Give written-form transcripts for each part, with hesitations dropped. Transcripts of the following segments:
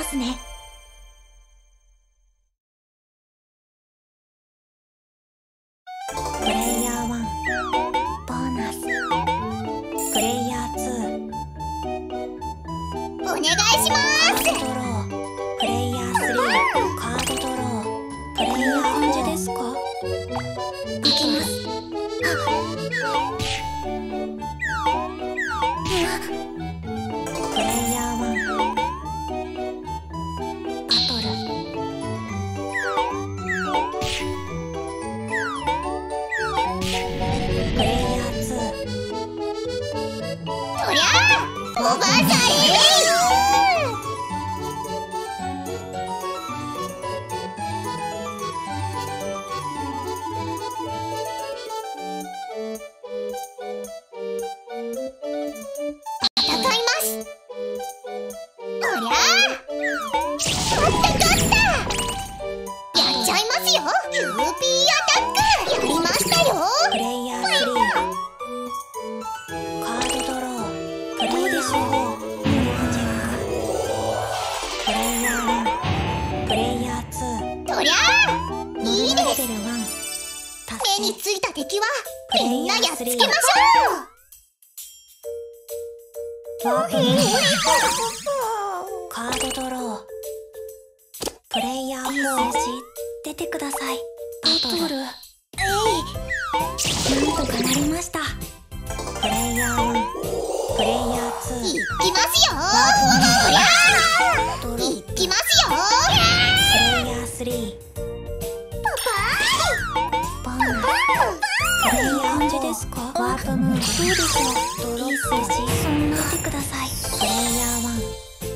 ますね。プレイヤー1ボーナス、プレイヤー2 お願いします。 カードドロー、プレイヤー3カードドロー、プレイヤー感じですか？いきます。プレイヤー1バトル、プレイヤー2 とりゃあおばあさん戦います。とりゃあ勝ったやっちゃいますよ。キューピーアタックやりましたよ。 プレイヤー3カードドロー、プレイでしょう。プレイヤー1プレイヤー2 とりゃあいいレベルです。 1達成。 手についた敵はプレイヤーみんなやっつけましょワープう。 カードドロー、プレイヤー4出てください。バトル、なんとかなりました。プレイヤー1プレイヤー2 いきますよ。とりゃあドロいきますよ。 プレイヤー3ボーナス、プレイヤー感じですか？ワープムーブどうでしょう？ドロップしそうになってください。プレイヤー1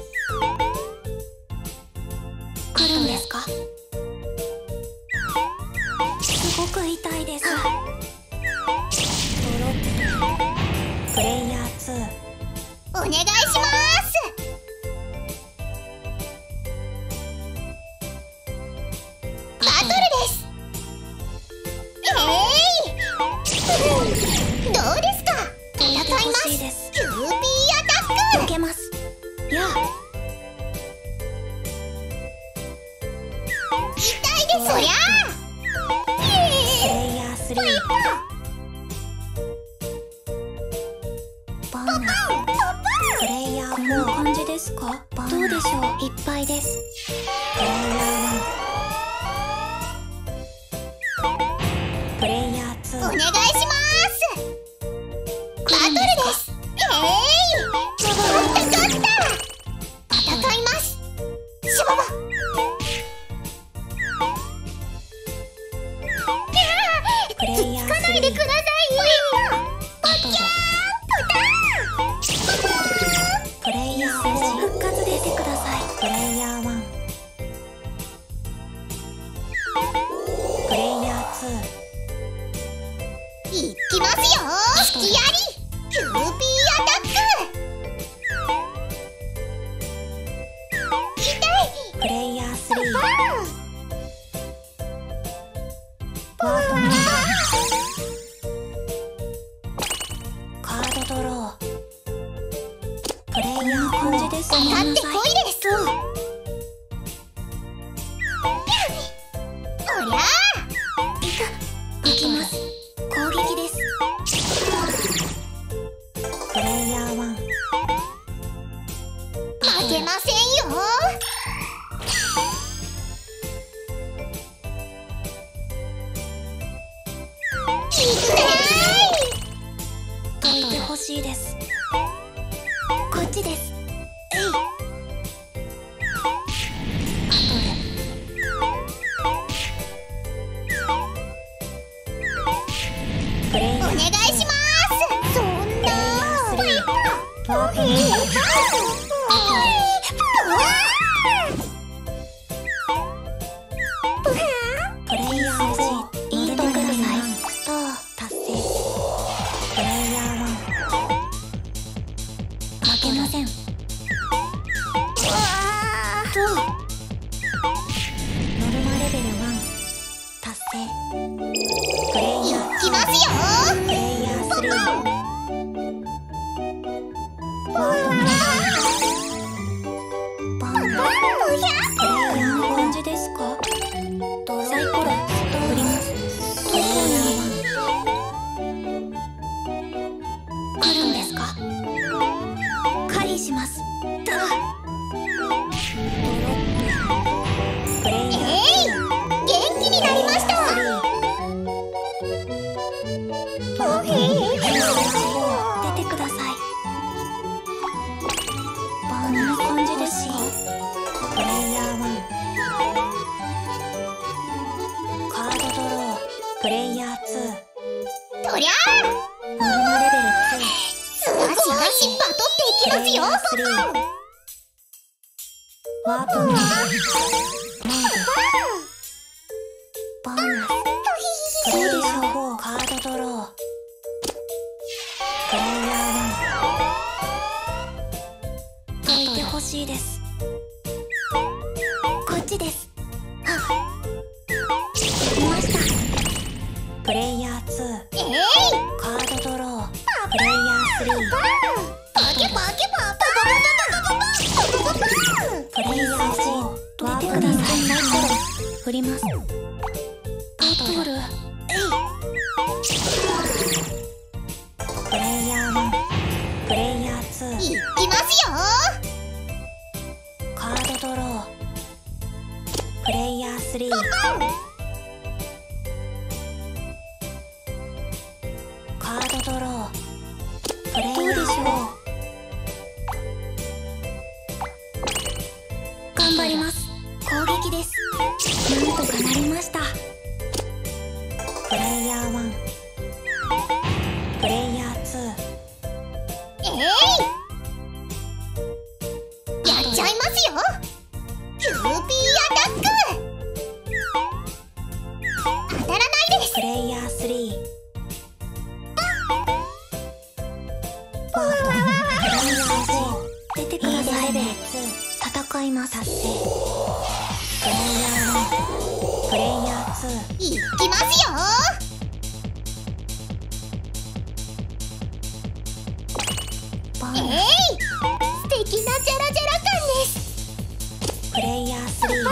来るんですか？すごく痛いです。ドロップ、プレイヤー2 お願いします。バトルです。どうですか？戦いま欲す。 しいです。 キューピーアタック受けます。やあ痛いです。そりゃプレイヤー3ボーナス、プレイヤー4こんな感じですか？どうでしょう？いっぱいです。プレイヤー1プレイヤー2 お願いします。バトルです。勝った戦います。シャババプレイヤー3 つかないでください。 バトル、プレイヤー4復活出てください。プレイヤー1プレイヤー2 いきますよ。引きやりキューピーアタック痛い。 プレイヤー3ワープムーブカードドロー、プレイヤー感じです。ごめんなさい。 立ってこいです。おりゃいきます。攻撃です。プレイヤー1 負けませんよ。痛い。 解いてほしいです。 こっちです。 バトル、プレイヤーお願いします。そんなワープムーブプレイヤー1いいとください。ストー達成。プレイヤー1負けません。ノルマレベル1達成。プレイヤーいきますよ。 プレイヤー3ワープムーブボーナスますだ。プレイヤー元気になりました。 出てください。こんな感じですか。プレイヤー1カードドロー。プレイヤー2 とりゃノルマレベル2。 ガシガシバトっていきますよ。 ワープモードモードボーナス。プレイヤー4カードドロー。プレイヤー1解いてほしいです。こっちです。はっできました。プレイヤー2カードドロー。プレイヤー3 パケパケパパプレイヤー4出てください。振ります。バトルプレイヤー1プレイヤー2 いきますよ。 カードドロー。プレイヤー3カードドロー。プレイヤー4頑張ります。攻撃です。なんとかなりました。プレイヤー1プレイヤー2 やっちゃいますよ。キューピーアタック当たらないです。 プレイヤー3ワープ。プレイヤー4出てください。レベル2戦います。達成。プレイヤー1プレイヤー2 いきますよ。 ボーナス。 素敵なジャラジャラ感です。 プレイヤー3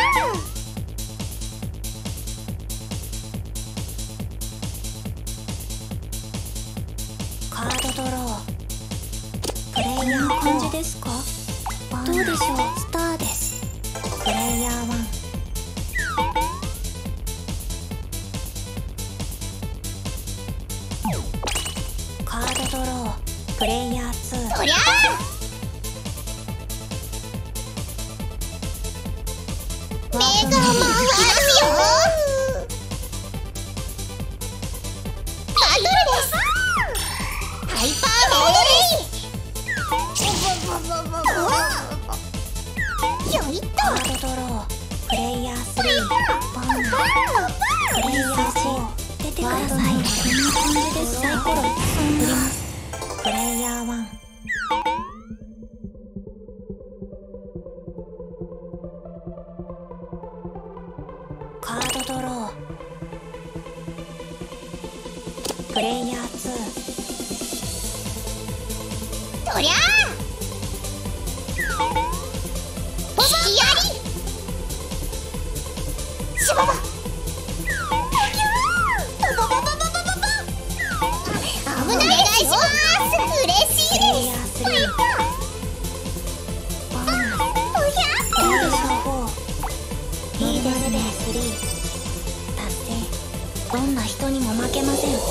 カードドロー。プレイヤー感じですか。どうでしょう。スターです。プレイヤー1カードドロー。プレイヤー2 そりゃ目が回るよ。バトルです。ハイパーモードです。よいっとカードドロー。プレイヤー3ボーナス。プレイヤー4出てください。こんな感じです。サイコロ振ります。プレイヤー1カードドロー。プレイヤー2 とりゃ引きやりしばば危ないですよ。嬉しいプレイヤーです。 3ボーナス。どうでしょう。4いいですね。達成。どんな人にも負けません。プレイヤー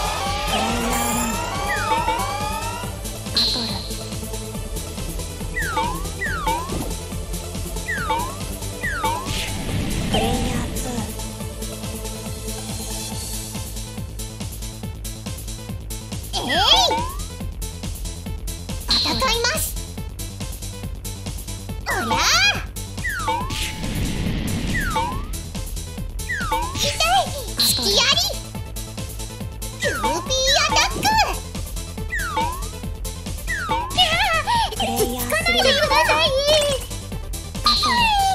1バトル。プレイヤー戦います。おりゃ痛い引きやりキューピーアタックプレイヤーつかないでください。 バトル。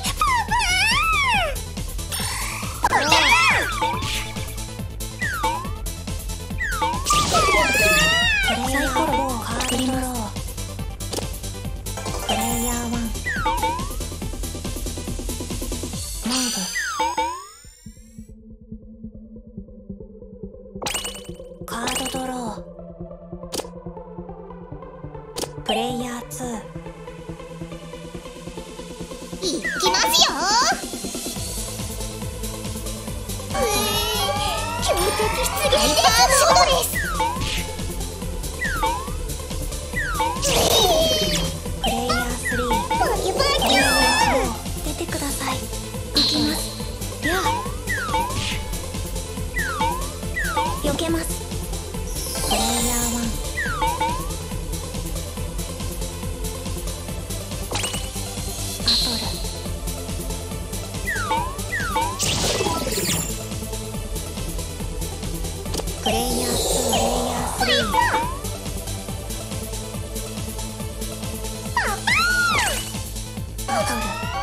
サイコロを振ります。プレイヤー1モードカードドロー。プレイヤー2 いきますよ。強敵出現です。モードです。 プレイヤー3 バキバキ出てください。行きます。りゃ避けます。プレイヤー1バトルプレイヤー2プレイヤー3バトル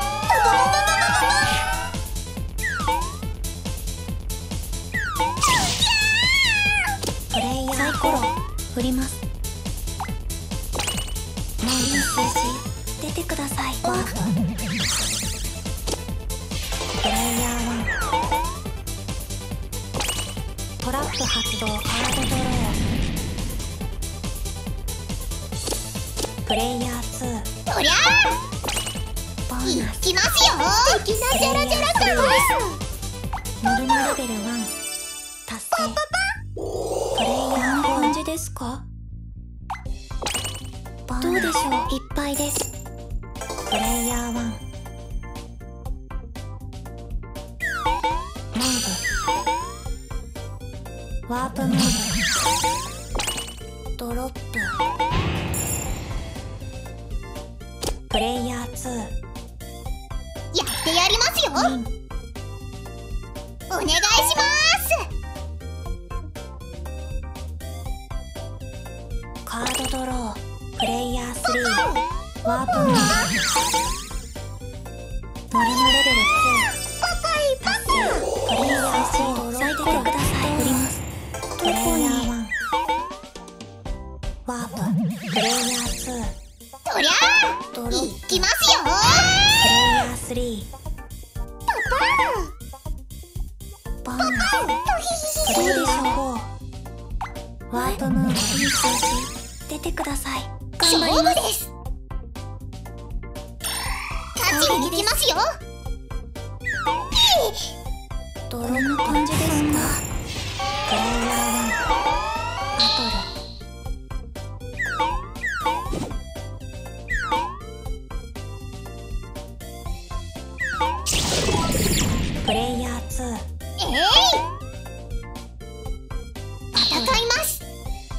プレイヤーサイコロ振ります。もういい数字出てください。ワーププレイヤー1トラップ発動カードドロー。プレイヤー2 そりゃボーナス。 いきますよ。敵なジャラジャラ感です。 ノルマレベル1達成。プレイヤー感じですか？どうでしょう？いっぱいです。プレイヤー1ムーブワープムーブドロッププレイヤー2 やってやりますよ。お願いします。 カードドロープレイヤー3ワープムーブノルマレベル2達成。プレイヤー4咲いててください。振ります。プレイヤー1ワーププレイヤー2 そりゃドロップいきますよ。 プレイヤー3ボーナス。どうでしょう？ワープムーブいい数字出てください。頑張ります。 勝負です。勝ちに行きますよ。 どんな感じですか？プレイヤー1バトルプレイヤー2 戦います。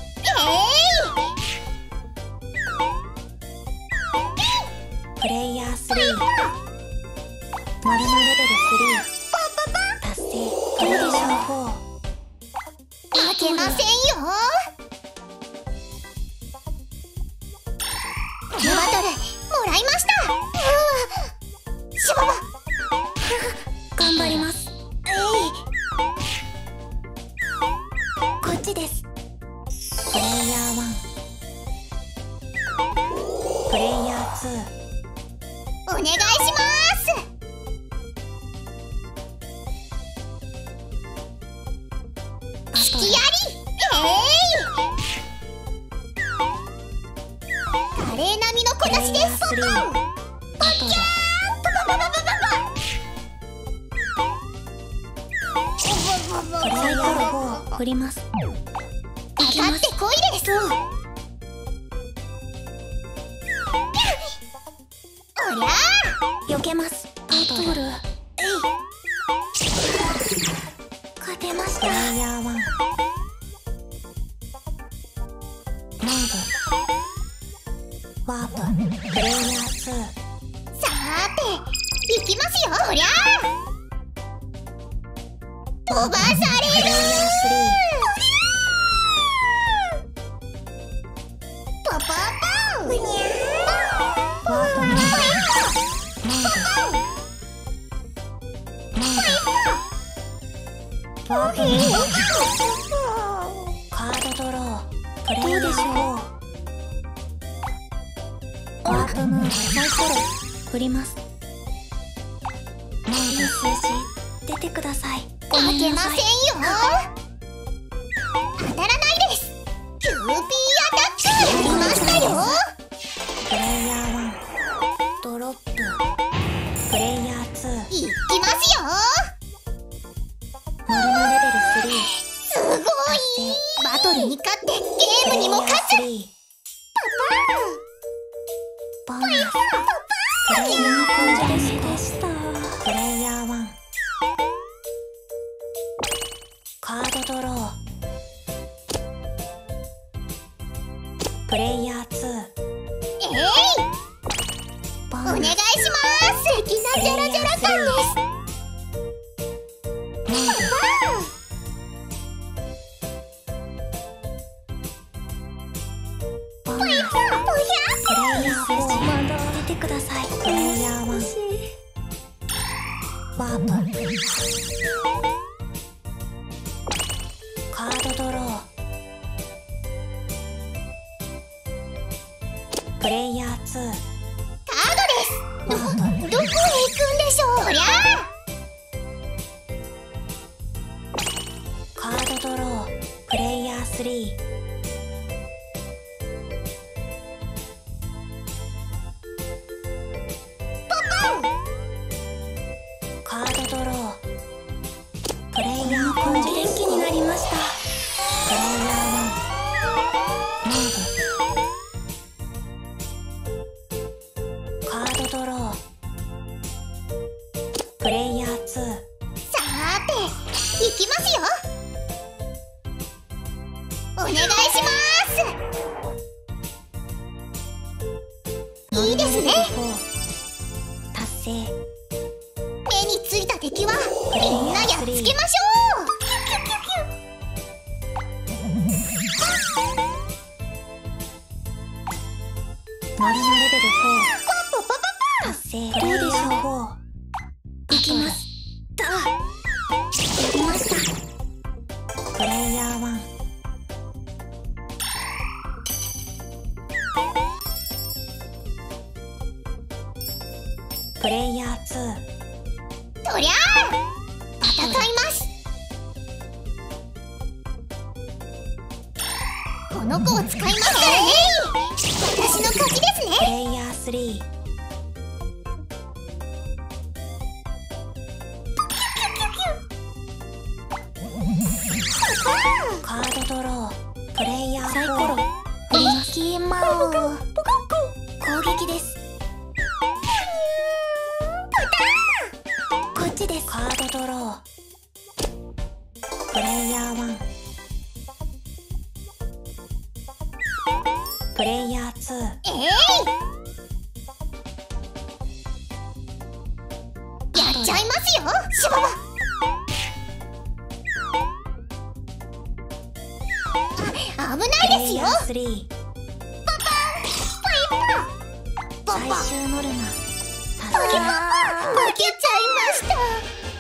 プレイヤー3ノルマレベル3達成。どうでしょう？ 負けませんよ。このバトルもらいました。しばば頑張ります。こっちです。プレイヤー1プレイヤー2 お願いします。式やり華麗な身のこなしです。 プレイヤー3バトルサイコロ4振ります。 当たってこいです。おりゃ避けます。バトル勝てました。プレイヤー1モーブワーププレイヤー2 さーていきますよ。おりゃ飛ばされる。 プレイヤーパパパうにゃ 3ワープモーブワープカードドロープレイヤーどうでしょう？ワープムーブサイコロ振ります。もういい数字出てください。ごめん負けまなさい。 せんよ。当たらないです。キューピーアタックやりましたよ。 プレイヤー1ドロップこんな感じでした。プレイヤー1、カードドロー。プレイヤー2、 お願いします。素敵なジャラジャラ感です。 プレイヤー4、まだ出てください。プレイヤー1、ワープ。カードドロー。プレイヤー2、 カードです。どこへ行くんでしょう。そりゃカードドロー。プレイヤー3、カードドロー。プレイヤー4、元気になりました。プレイヤー1、モーブ。カードドロー。プレイヤー2、 さーて、行きますよ。お願いします。いいですね。 達成。 目についた敵はみんなやっつけましょう。 ノリのレベル4、達成。どうでしょう。いきます。やりました。プレイヤー1、プレイヤー2、 そりゃあ戦います。この子を使いますからね。私の勝ちですね。 プレイヤー3、カードドロー。プレイヤー4、サイコロ。ミッキーマウス。攻撃です。こっちです。カードドロー。プレイヤー1、プレイヤー2、 やっちゃいますよ。シババ危ないですよ。 プレイヤー3、最終ノルマ。 負けちゃいました。